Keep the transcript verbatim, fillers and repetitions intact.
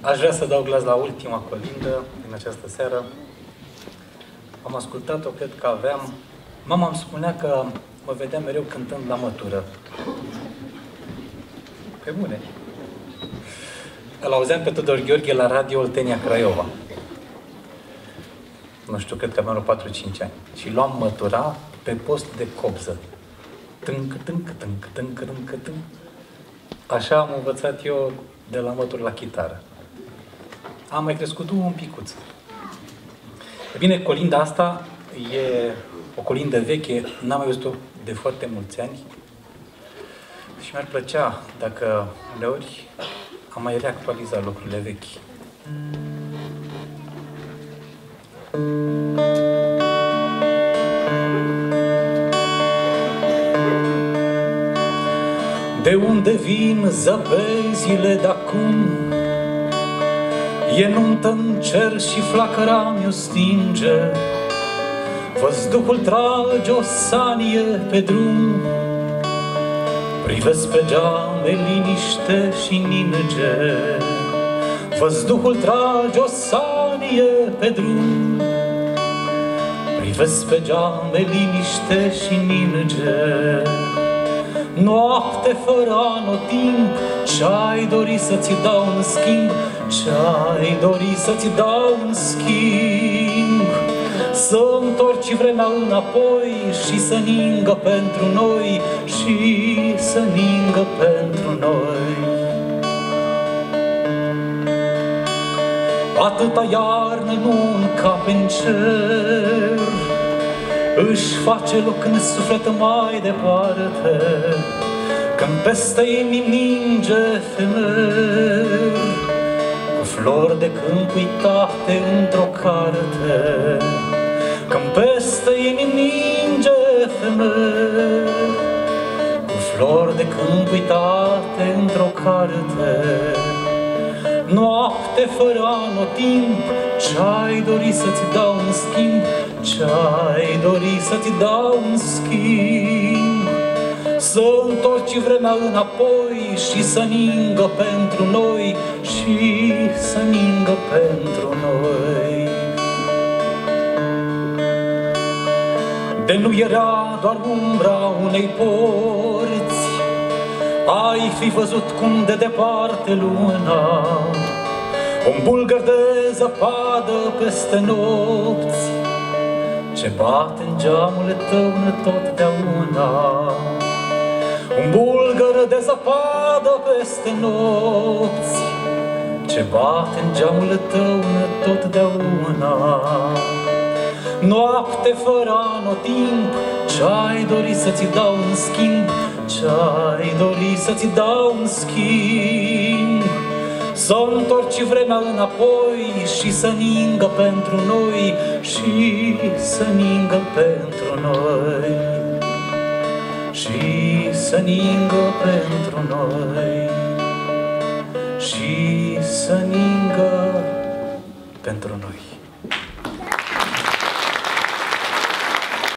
Aș vrea să dau glas la ultima colindă din această seară. Am ascultat-o, cred că aveam... Mama îmi spunea că mă vedea mereu cântând la mătură. Pe bune. Îl auzeam pe Tudor Gheorghe la Radio Oltenia Craiova. Nu știu, cred că aveam vreo patru-cinci ani. Și luam mătura pe post de copză. Tânc, tânc, tânc, tânc, tânc, tânc. Așa am învățat eu de la mătură la chitară. Am mai crescut un picuț. E bine, colinda asta e o colindă veche, n-am mai văzut-o de foarte mulți ani. Și mi-ar plăcea dacă uneori am mai reactualizat lucrurile vechi. De unde vin zăpezile de-acum? E nuntă-n cer și flacăra mi-o stinge. Văzduhul trage o sanie pe drum. Privesc pe geame liniște și ninge. Văzduhul trage o sanie pe drum. Privesc pe geame liniște și ninge. Noapte fără anotimp, ce-ai dori să-ți dau în schimb? Ce-ai dori să-ți dau în schimb? Să întorci vremea înapoi și să ningă pentru noi, și să ningă pentru noi. Atâta iarnă nu încape în cer, își face loc în suflet mai departe, când peste inimi ninge femer, cu flori de câmp uitate într-o carte. Când peste inimi ninge femer, cu flori de câmp uitate într-o carte. Noapte fără anotimp, ce-ai dori să-ți dau în schimb? Ce-ai dori să-ți dau în schimb? Să întorci vremea înapoi și să ningă pentru noi, și să ningă pentru noi. De nu era doar umbra unei porți, ai fi văzut cum de departe luna, un bulgăr de zăpadă peste nopți, ce bate în geamul tău totdeauna. Un bulgăr de zăpadă peste nopți, ce bate în geamul tău totdeauna. Noapte fără anotimp, ce-ai dori să-ți dau în schimb? Ce-ai dori să-ți dau în schimb? Să întorci vremea înapoi și să ningă pentru noi, și să ningă pentru noi, și să ningă pentru noi, și să ningă pentru noi.